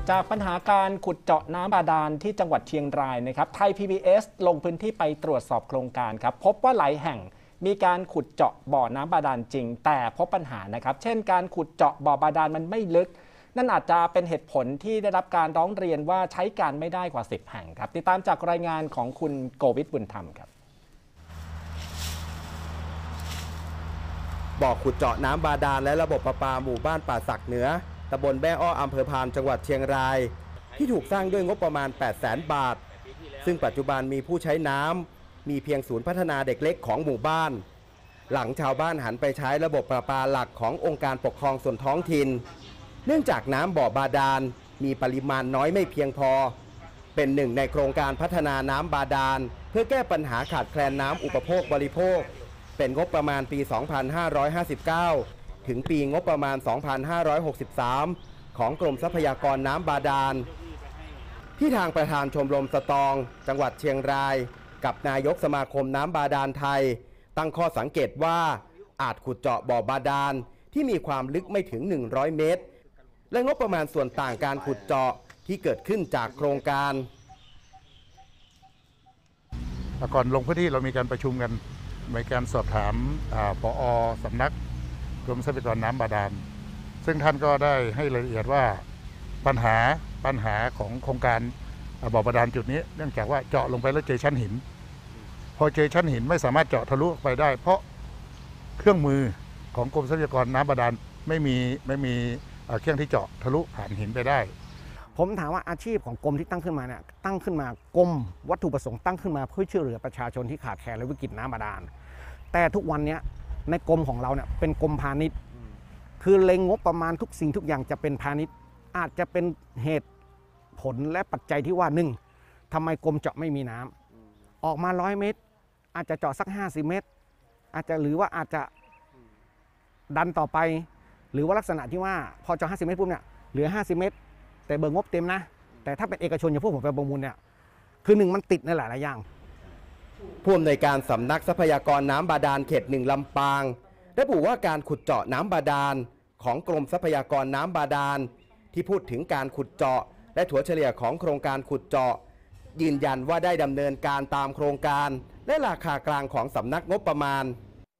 จากปัญหาการขุดเจาะน้ำบาดาลที่จังหวัดเชียงรายนะครับไทย PBS ลงพื้นที่ไปตรวจสอบโครงการครับพบว่าหลายแห่งมีการขุดเจาะบ่อน้ำบาดาลจริงแต่พบปัญหานะครับเช่นการขุดเจาะบ่อบาดาลมันไม่ลึกนั่นอาจจะเป็นเหตุผลที่ได้รับการร้องเรียนว่าใช้การไม่ได้กว่า10แห่งครับติดตามจากรายงานของคุณโกวิทบุญธรรมครับบ่อขุดเจาะน้ำบาดาลและระบบประปาหมู่บ้านป่าสักเหนือตำบลแม่อ้ออำเภอพานจังหวัดเชียงรายที่ถูกสร้างด้วยงบประมาณ 800,000 บาทซึ่งปัจจุบันมีผู้ใช้น้ำมีเพียงศูนย์พัฒนาเด็กเล็กของหมู่บ้านหลังชาวบ้านหันไปใช้ระบบประปาหลักขององค์การปกครองส่วนท้องถิ่นเนื่องจากน้ำบ่อบาดาลมีปริมาณน้อยไม่เพียงพอเป็นหนึ่งในโครงการพัฒนาน้ำบาดาลเพื่อแก้ปัญหาขาดแคลนน้ำอุปโภคบริโภคเป็นงบประมาณปี 2559 ถึงปีงบประมาณ 2563 ของกรมทรัพยากรน้ำบาดาลที่ทางประธานชมรมสตองจังหวัดเชียงรายกับนายกสมาคมน้ำบาดาลไทยตั้งข้อสังเกตว่าอาจขุดเจาะบ่อบาดาลที่มีความลึกไม่ถึง100 เมตรและงบประมาณส่วนต่างการขุดเจาะที่เกิดขึ้นจากโครงการก่อนลงพื้นที่เรามีการประชุมกันในการสอบถามผอ.สำนักกรมทรัพยากรน้ำบาดาลซึ่งท่านก็ได้ให้รายละเอียดว่าปัญหาของโครงการบ่อบาดาลจุดนี้เนื่องจากว่าเจาะลงไปแล้วเจอชั้นหินพอเจอชั้นหินไม่สามารถเจาะทะลุไปได้เพราะเครื่องมือของกรมทรัพยากรน้ำบาดาลไม่มีเครื่องที่เจาะทะลุผ่านหินไปได้ผมถามว่าอาชีพของกรมที่ตั้งขึ้นมาเนี่ยตั้งขึ้นมากรมวัตถุประสงค์ตั้งขึ้นมาเพื่อช่วยเหลือประชาชนที่ขาดแคลนและวิกฤตน้ำบาดาลแต่ทุกวันนี้ในกรมของเราเนี่ยเป็นกรมพาณิชย์คือเล็งงบประมาณทุกสิ่งทุกอย่างจะเป็นพาณิชย์อาจจะเป็นเหตุผลและปัจจัยที่ว่า1ทำไมกรมเจาะไม่มีน้ำออกมา100 เมตรอาจจะเจาะสัก50 เมตรอาจจะหรือว่าอาจจะดันต่อไปหรือว่าลักษณะที่ว่าพอเจาะ50 เมตรปุ๊บเนี่ยเหลือ50 เมตรแต่เบิกงบเต็มนะแต่ถ้าเป็นเอกชนอย่างพวกผมไปประมูลเนี่ยคือ1มันติดในหลายอย่างผู้อำนวยการสำนักทรัพยากรน้ำบาดาลเขต1ลำปางระบุว่าการขุดเจาะน้ำบาดาลของกรมทรัพยากรน้ำบาดาลที่พูดถึงการขุดเจาะและถัวเฉลี่ยของโครงการขุดเจาะยืนยันว่าได้ดำเนินการตามโครงการและราคากลางของสำนักงบประมาณ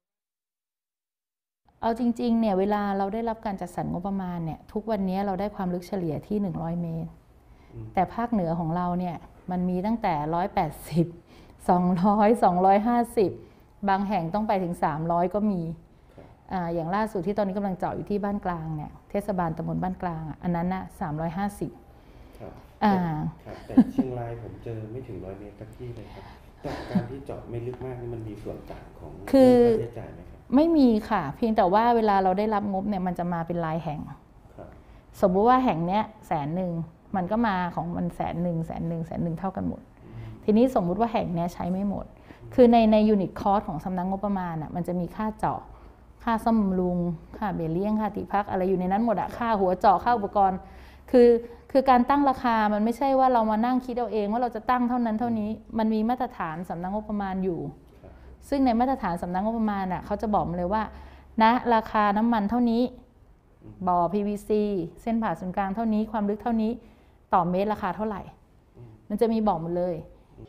เอาจริงๆเนี่ยเวลาเราได้รับการจัดสรรงบประมาณเนี่ยทุกวันนี้เราได้ความลึกเฉลี่ยที่100 เมตรแต่ภาคเหนือของเราเนี่ยมันมีตั้งแต่180 200 250บางแห่งต้องไปถึง300ก็มีอย่างล่าสุดที่ตอนนี้กำลังเจาะอยู่ที่บ้านกลางเนี่ยเทศบาลตำบลบ้านกลางอันนั้นนะ350 แต่เชียงรายผมเจอไม่ถึง100 เมตรสักที่เลยครับแต่การที่เจาะไม่ลึกมากนี่มันมีส่วนต่างของค่าใช้จ่ายไหมครับไม่มีค่ะเพียงแต่ว่าเวลาเราได้รับงบเนี่ยมันจะมาเป็นรายแห่งสมมุติว่าแห่งเนี้ย100,000มันก็มาของมัน100,000 เท่ากันหมดทีนี้สมมุติว่าแห่งเนี้ยใช้ไม่หมดคือในยูนิตคอสของสำนักงบประมาณมันจะมีค่าเจาะค่าซ่อมบำรุงค่าเบี้ยเลี้ยงค่าที่พักอะไรอยู่ในนั้นหมดค่าหัวเจาะค่าอุปกรณ์คือการตั้งราคามันไม่ใช่ว่าเรามานั่งคิดเอาเองว่าเราจะตั้งเท่านั้นเท่านี้มันมีมาตรฐานสำนักงบประมาณอยู่ซึ่งในมาตรฐานสำนักงบประมาณเขาจะบอกมาเลยว่าณราคาน้ำมันเท่านี้บ่อ PVC เส้นผ่าศูนย์กลางเท่านี้ความลึกเท่านี้ต่อเมตรราคาเท่าไหร่มันจะมีบอกหมดเลย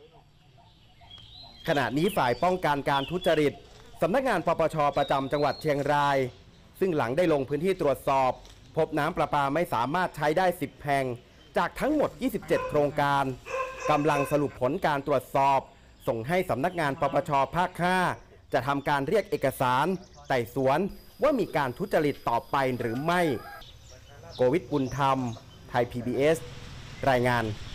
ขณะนี้ฝ่ายป้องกันการทุจริตสำนักงานปปช.ประจำจังหวัดเชียงรายซึ่งหลังได้ลงพื้นที่ตรวจสอบพบน้ำประปาไม่สามารถใช้ได้10แห่งจากทั้งหมด27โครงการกำลังสรุปผลการตรวจสอบส่งให้สำนักงานปปช.ภาค 5จะทำการเรียกเอกสารไต่สวนว่ามีการทุจริตต่อไปหรือไม่โกวิทบุญธรรมไทย PBS รายงาน